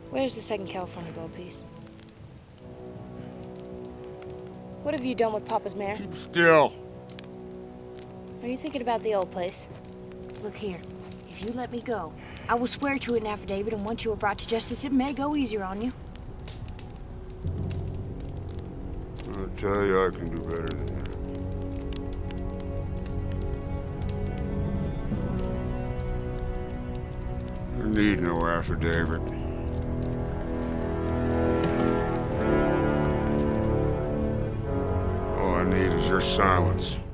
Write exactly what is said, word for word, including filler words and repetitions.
Where's the second California gold piece? What have you done with Papa's mare? Keep still. Are you thinking about the old place? Look here. If you let me go, I will swear to an affidavit, and once you are brought to justice, it may go easier on you. I'll tell you, I can do better than that. You need no affidavit. All I need is your silence.